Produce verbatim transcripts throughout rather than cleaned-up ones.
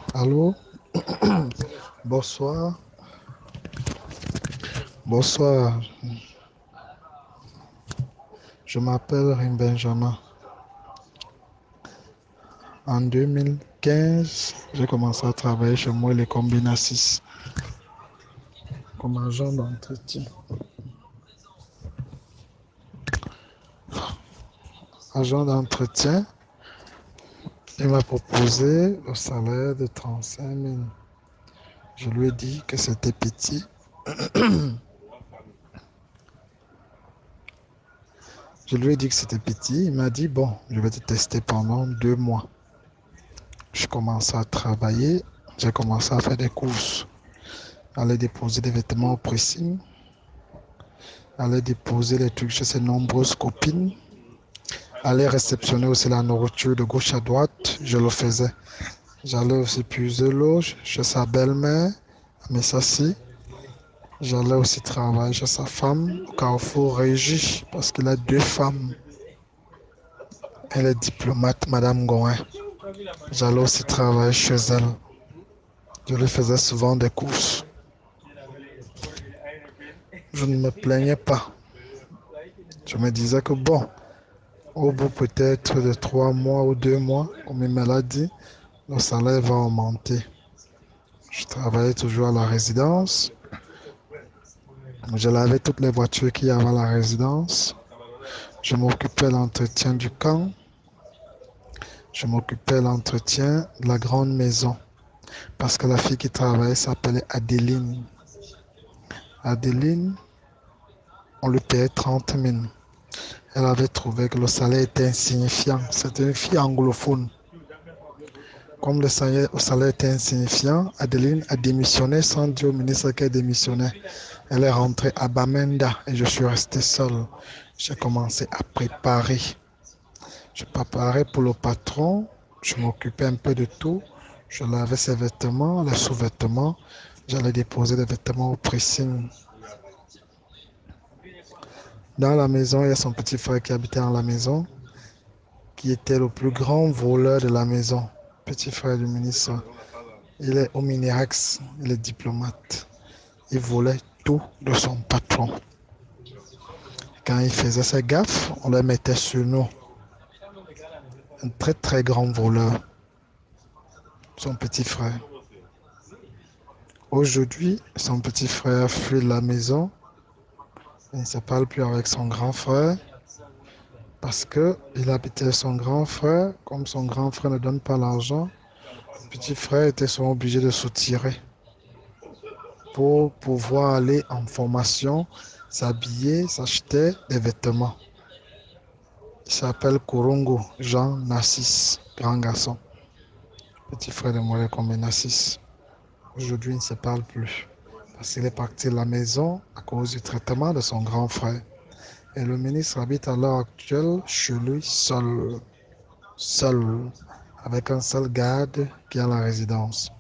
Allô, bonsoir, bonsoir. Je m'appelle Rim Benjamin. En deux mille quinze, j'ai commencé à travailler chez moi les Combina six comme agent d'entretien. Agent d'entretien, il m'a proposé le salaire de trente-cinq mille. Je lui ai dit que c'était petit. Je lui ai dit que c'était petit. Il m'a dit, bon, je vais te tester pendant deux mois. Je commençais à travailler. J'ai commencé à faire des courses. Aller déposer des vêtements au pressing. Aller déposer les trucs chez ses nombreuses copines. Aller réceptionner aussi la nourriture de gauche à droite. Je le faisais. J'allais aussi puiser l'eau chez sa belle-mère, à Messassi. J'allais aussi travailler chez sa femme au Carrefour Régie parce qu'il a deux femmes. Elle est diplomate, Madame Gouin. J'allais aussi travailler chez elle. Je lui faisais souvent des courses. Je ne me plaignais pas. Je me disais que bon, au bout peut-être de trois mois ou deux mois, comme il me l'a dit, le salaire va augmenter. Je travaillais toujours à la résidence. Je lavais toutes les voitures qu'il y avait à la résidence. Je m'occupais de l'entretien du camp. Je m'occupais de l'entretien de la grande maison. Parce que la fille qui travaillait s'appelait Adeline. Adeline, on lui payait trente mille. Elle avait trouvé que le salaire était insignifiant. C'était une fille anglophone. Comme le salaire, le salaire était insignifiant, Adeline a démissionné sans dire au ministre qu'elle démissionnait. Elle est rentrée à Bamenda et je suis resté seul. J'ai commencé à préparer. Je préparais pour le patron. Je m'occupais un peu de tout. Je lavais ses vêtements, les sous-vêtements. J'allais déposer les vêtements au pressing. Dans la maison, il y a son petit frère qui habitait dans la maison, qui était le plus grand voleur de la maison. Petit frère du ministre. Il est au Minirex, il est diplomate. Il volait tout de son patron. Quand il faisait ses gaffes, on le mettait sur nous. Un très très grand voleur, son petit frère. Aujourd'hui, son petit frère fuit la maison. Il ne se parle plus avec son grand frère parce qu'il habitait son grand frère. Comme son grand frère ne donne pas l'argent, le petit frère était souvent obligé de soutirer pour pouvoir aller en formation, s'habiller, s'acheter des vêtements. Il s'appelle Korongo, Jean Nassis, grand garçon. Petit frère de Moulay comme Nassis. Aujourd'hui, il ne se parle plus. Parce qu'il est parti de la maison à cause du traitement de son grand frère. Et le ministre habite à l'heure actuelle chez lui seul. Seul. Avec un seul garde qui est à la résidence.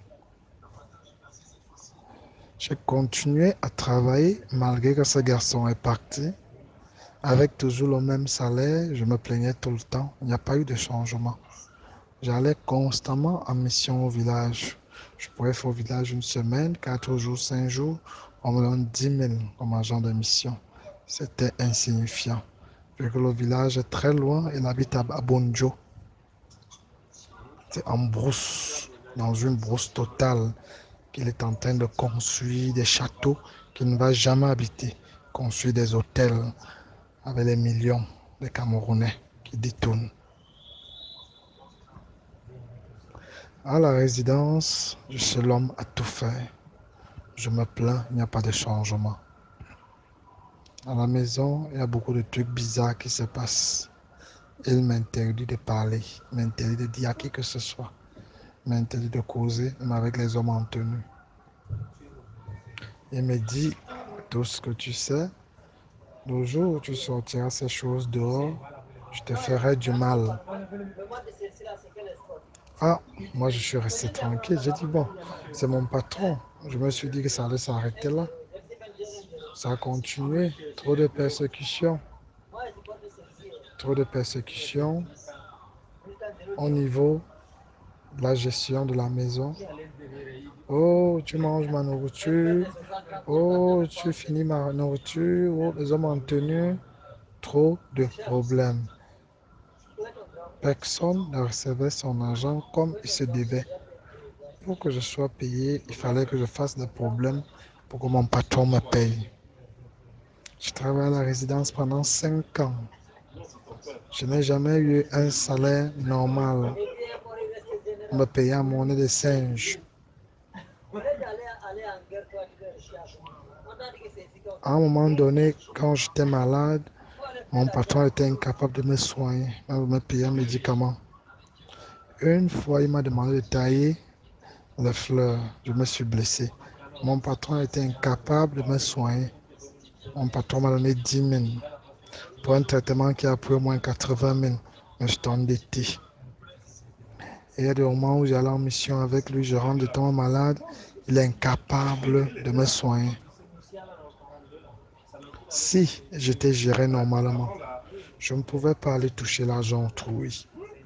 J'ai continué à travailler malgré que ce garçon est parti. Avec toujours le même salaire, je me plaignais tout le temps. Il n'y a pas eu de changement. J'allais constamment en mission au village. Je pouvais faire au village une semaine, quatre jours, cinq jours. On me donne dix mille comme agent de mission. C'était insignifiant. Vu que le village est très loin, il habite à Bonjo. C'est en brousse, dans une brousse totale, qu'il est en train de construire des châteaux qu'il ne va jamais habiter. Construire des hôtels avec les millions de Camerounais qui détournent. À la résidence, je suis l'homme à tout faire. Je me plains, il n'y a pas de changement. À la maison, il y a beaucoup de trucs bizarres qui se passent. Il m'interdit de parler, il m'interdit de dire à qui que ce soit. Il m'interdit de causer, même avec les hommes en tenue. Il me dit, tout ce que tu sais, le jour où tu sortiras ces choses dehors, je te ferai du mal. Ah, moi je suis resté tranquille. J'ai dit, bon, c'est mon patron. Je me suis dit que ça allait s'arrêter là. Ça a continué. Trop de persécutions. Trop de persécutions au niveau la gestion de la maison. Oh, tu manges ma nourriture. Oh, tu finis ma nourriture. Oh, les hommes en tenue. Trop de problèmes. Personne ne recevait son argent comme il se devait. Pour que je sois payé, il fallait que je fasse des problèmes pour que mon patron me paye. Je travaille à la résidence pendant cinq ans. Je n'ai jamais eu un salaire normal. On me payait en monnaie de singe. À un moment donné, quand j'étais malade, mon patron était incapable de me soigner, de me payer un médicament. Une fois, il m'a demandé de tailler les fleurs. Je me suis blessé. Mon patron était incapable de me soigner. Mon patron m'a donné dix mille pour un traitement qui a pris au moins quatre-vingt mille. Mais je suis endetté. Et il y a des moments où j'allais en mission avec lui, je rentre de temps malade, il est incapable de me soigner. Si j'étais géré normalement, je ne pouvais pas aller toucher l'argent autrui.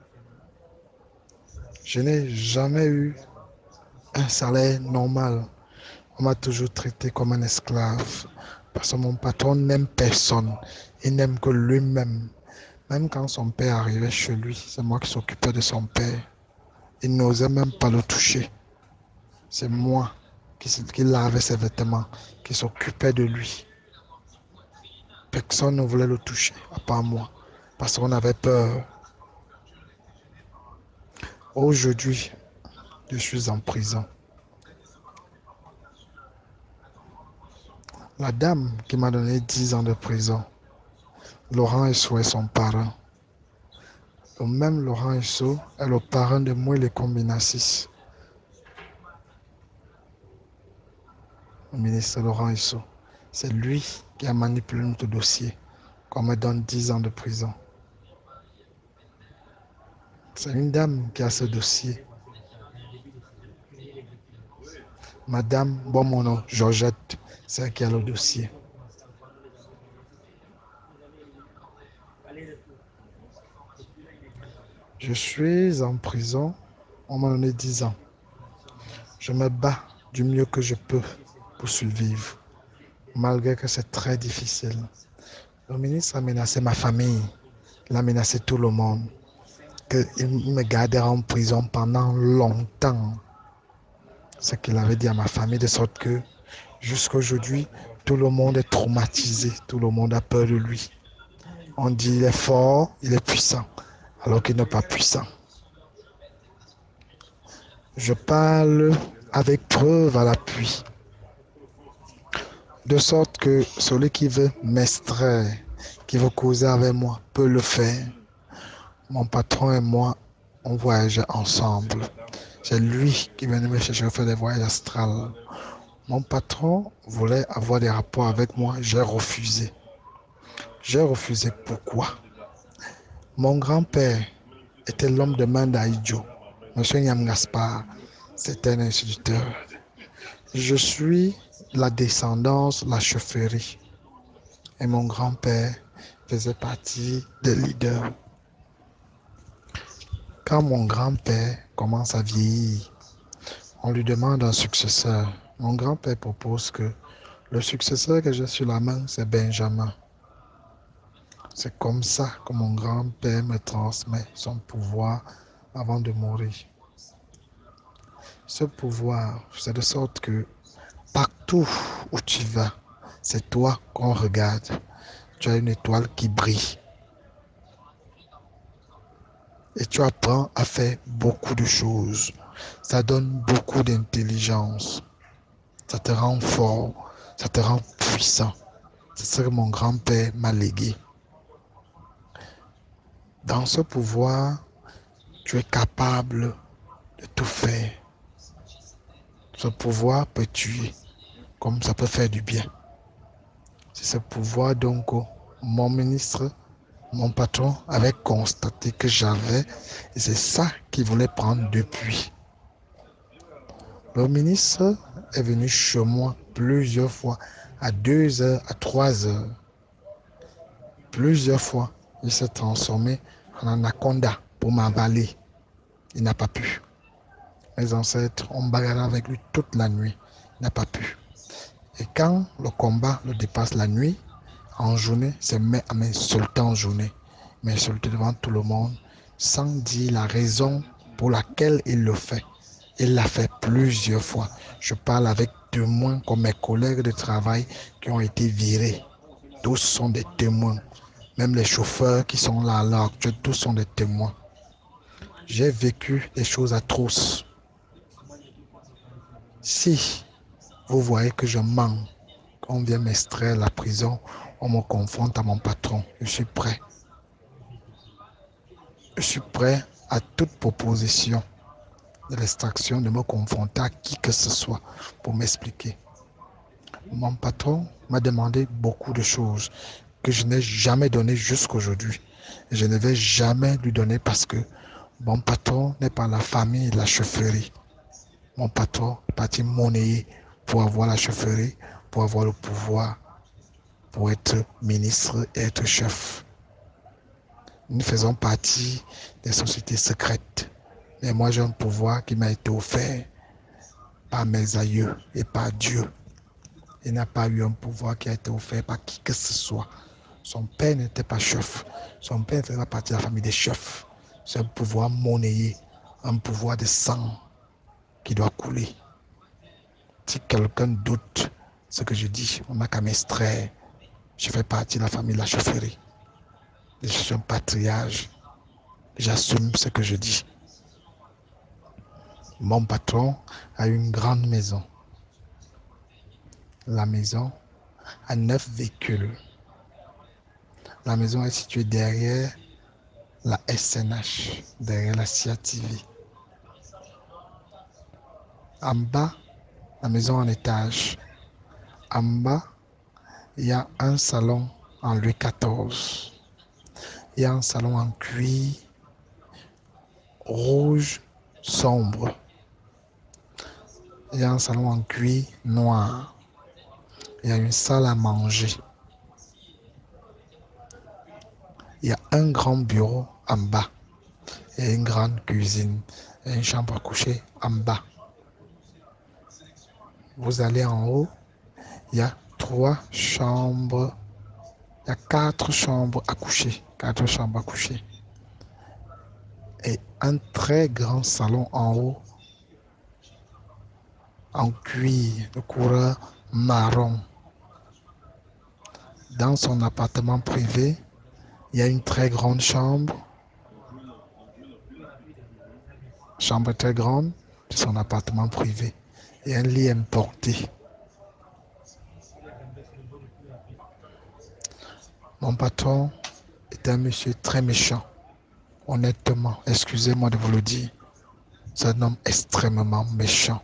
Je n'ai jamais eu un salaire normal. On m'a toujours traité comme un esclave. Parce que mon patron n'aime personne. Il n'aime que lui-même. Même quand son père arrivait chez lui, c'est moi qui s'occupais de son père. Il n'osait même pas le toucher. C'est moi qui, qui lavais ses vêtements, qui s'occupait de lui. Personne ne voulait le toucher, à part moi. Parce qu'on avait peur. Aujourd'hui, je suis en prison. La dame qui m'a donné dix ans de prison, Laurent Esso est son parent. Le même Laurent Esso est le parent de Moïle Combinassis. Le ministre Laurent Esso. C'est lui qui a manipulé notre dossier, qu'on me donne dix ans de prison. C'est une dame qui a ce dossier. Madame Bomono Georgette, c'est elle qui a le dossier. Je suis en prison, on m'a donné dix ans. Je me bats du mieux que je peux pour survivre, malgré que c'est très difficile. Le ministre a menacé ma famille, il a menacé tout le monde, qu'il me gardera en prison pendant longtemps. Ce qu'il avait dit à ma famille, de sorte que jusqu'à aujourd'hui, tout le monde est traumatisé, tout le monde a peur de lui. On dit il est fort, il est puissant, alors qu'il n'est pas puissant. Je parle avec preuve à l'appui, de sorte que celui qui veut m'extraire, qui veut causer avec moi, peut le faire. Mon patron et moi, on voyageait ensemble. C'est lui qui venait me chercher à faire des voyages astrales. Mon patron voulait avoir des rapports avec moi, j'ai refusé. J'ai refusé pourquoi? Mon grand-père était l'homme de main d'Aïdjo. Monsieur Nyam Gaspard, c'était un instituteur. Je suis la descendance, la chefferie. Et mon grand-père faisait partie des leaders. Quand mon grand-père commence à vieillir, on lui demande un successeur. Mon grand-père propose que le successeur que j'ai sur la main, c'est Benjamin. C'est comme ça que mon grand-père me transmet son pouvoir avant de mourir. Ce pouvoir, c'est de sorte que partout où tu vas, c'est toi qu'on regarde. Tu as une étoile qui brille. Et tu apprends à faire beaucoup de choses. Ça donne beaucoup d'intelligence. Ça te rend fort. Ça te rend puissant. C'est ce que mon grand-père m'a légué. Dans ce pouvoir, tu es capable de tout faire. Ce pouvoir peut tuer, comme ça peut faire du bien. C'est ce pouvoir donc, mon ministre, mon patron avait constaté que j'avais, et c'est ça qu'il voulait prendre depuis. Le ministre est venu chez moi plusieurs fois, à deux heures, à trois heures. Plusieurs fois, il s'est transformé en anaconda pour m'avaler. Il n'a pas pu. Mes ancêtres ont bagarré avec lui toute la nuit. Il n'a pas pu. Et quand le combat le dépasse la nuit, en journée, c'est met à m'insulter en journée. M'insulter devant tout le monde, sans dire la raison pour laquelle il le fait. Il l'a fait plusieurs fois. Je parle avec témoins comme mes collègues de travail qui ont été virés. Tous sont des témoins. Même les chauffeurs qui sont là à l'heure actuelle, tous sont des témoins. J'ai vécu des choses atroces. Si vous voyez que je mens, qu'on vient m'extraire de la prison, on me confronte à mon patron, je suis prêt. Je suis prêt à toute proposition de l'extraction, de me confronter à qui que ce soit pour m'expliquer. Mon patron m'a demandé beaucoup de choses que je n'ai jamais données jusqu'à aujourd'hui. Et je ne vais jamais lui donner parce que mon patron n'est pas la famille de la chefferie. Mon patron est parti monnayer pour avoir la chefferie, pour avoir le pouvoir, pour être ministre et être chef. Nous faisons partie des sociétés secrètes. Mais moi, j'ai un pouvoir qui m'a été offert par mes aïeux et par Dieu. Il n'a pas eu un pouvoir qui a été offert par qui que ce soit. Son père n'était pas chef. Son père faisait partie de la famille des chefs. C'est un pouvoir monnayé, un pouvoir de sang qui doit couler. Si quelqu'un doute ce que je dis, on n'a qu'à m'extraire. Je fais partie de la famille de la chefferie. Je suis un patriarche. J'assume ce que je dis. Mon patron a une grande maison. La maison a neuf véhicules. La maison est située derrière la S N H, derrière la C I A T V. En bas, la maison en étage. En bas, il y a un salon en Louis quatorze. Il y a un salon en cuir rouge sombre. Il y a un salon en cuir noir. Il y a une salle à manger. Il y a un grand bureau en bas et une grande cuisine et une chambre à coucher en bas. Vous allez en haut, il y a trois chambres, il y a quatre chambres à coucher, quatre chambres à coucher. Et un très grand salon en haut, en cuir de couleur marron. Dans son appartement privé, il y a une très grande chambre, chambre très grande, de son appartement privé, et un lit importé. Mon patron est un monsieur très méchant. Honnêtement, excusez-moi de vous le dire, c'est un homme extrêmement méchant.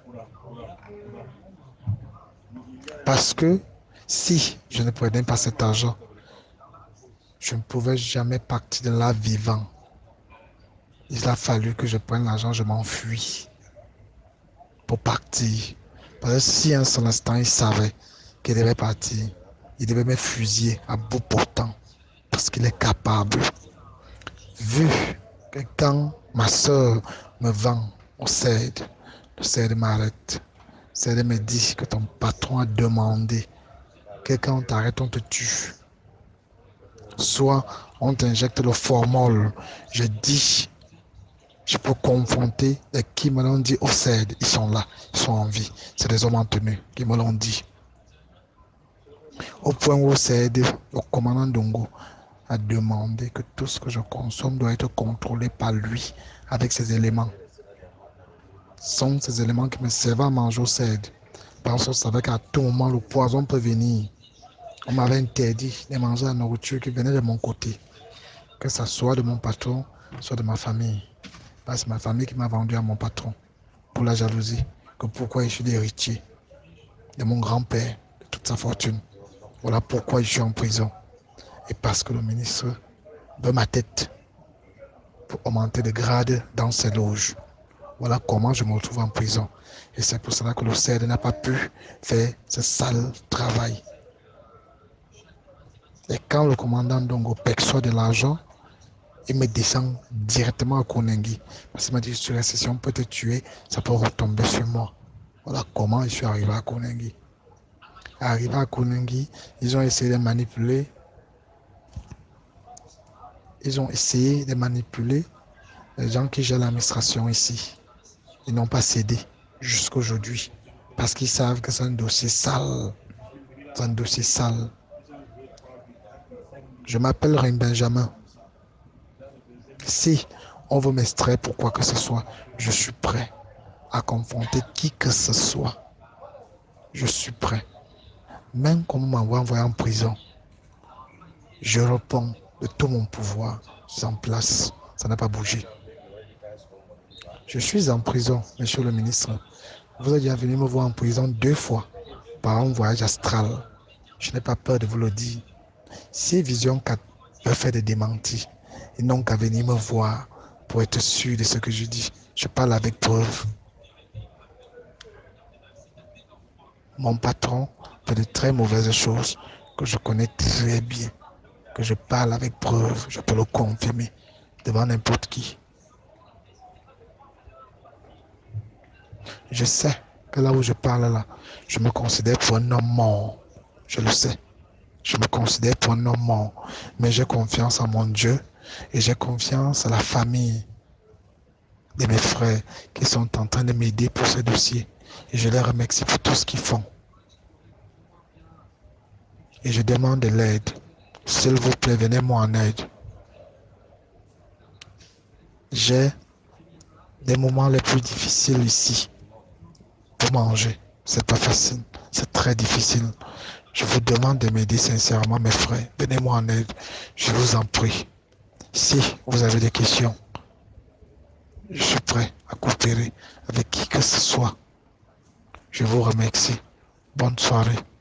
Parce que si je ne prenais pas cet argent, je ne pouvais jamais partir de là vivant. Il a fallu que je prenne l'argent, je m'enfuis pour partir. Parce que si un seul instant il savait qu'il devait partir, il devait me fusiller à bout portant. Parce qu'il est capable. Vu que quand ma soeur me vend au C E D, le C E D m'arrête. Le C E D me dit que ton patron a demandé que quand on t'arrête, on te tue. Soit on t'injecte le formol. Je dis, je peux confronter et qui me l'ont dit au C E D. Ils sont là, ils sont en vie. C'est des hommes en tenue qui me l'ont dit. Au point où au C E D, le commandant Dongo a demandé que tout ce que je consomme doit être contrôlé par lui avec ses éléments. Ce sont ces éléments qui me servaient à manger au C E D. Parce qu'on savait qu'à tout moment, le poison peut venir. On m'avait interdit de manger la nourriture qui venait de mon côté. Que ce soit de mon patron, soit de ma famille. Parce que c'est ma famille qui m'a vendu à mon patron. Pour la jalousie. Que pourquoi je suis l'héritier de mon grand-père, de toute sa fortune. Voilà pourquoi je suis en prison. Et parce que le ministre veut ma tête pour augmenter de grade dans ses loges. Voilà comment je me retrouve en prison. Et c'est pour cela que le C E D n'a pas pu faire ce sale travail. Et quand le commandant Dongo perçoit de l'argent, Il me descend directement à Konengi. Parce qu'il m'a dit, sur la session, on peut te tuer, ça peut retomber sur moi. Voilà comment je suis arrivé à Konengi. Arrivé à Konengi, ils ont essayé de manipuler. Ils ont essayé de manipuler les gens qui gèrent l'administration ici. Ils n'ont pas cédé jusqu'à aujourd'hui. Parce qu'ils savent que c'est un dossier sale. C'est un dossier sale. Je m'appelle Reine Benjamin. Si on veut m'extraire pour quoi que ce soit, je suis prêt à confronter qui que ce soit. Je suis prêt. Même qu'on m'envoie envoyer en prison, je réponds de tout mon pouvoir. Je suis en place. Ça n'a pas bougé. Je suis en prison, monsieur le ministre. Vous êtes déjà venu me voir en prison deux fois par un voyage astral. Je n'ai pas peur de vous le dire. Si Vision quatre veut faire des démentis, ils n'ont qu'à venir me voir pour être sûr de ce que je dis. Je parle avec preuve. Mon patron fait de très mauvaises choses que je connais très bien, que je parle avec preuve, je peux le confirmer devant n'importe qui. Je sais que là où je parle là, je me considère pour un homme mort. Je le sais. Je me considère pour un homme mort. Mais j'ai confiance en mon Dieu et j'ai confiance à la famille de mes frères qui sont en train de m'aider pour ce dossier. Et je les remercie pour tout ce qu'ils font. Et je demande de l'aide. S'il vous plaît, venez-moi en aide. J'ai des moments les plus difficiles ici pour manger. C'est pas facile. C'est très difficile. Je vous demande de m'aider sincèrement, mes frères. Venez-moi en aide. Je vous en prie. Si vous avez des questions, je suis prêt à coopérer avec qui que ce soit. Je vous remercie. Bonne soirée.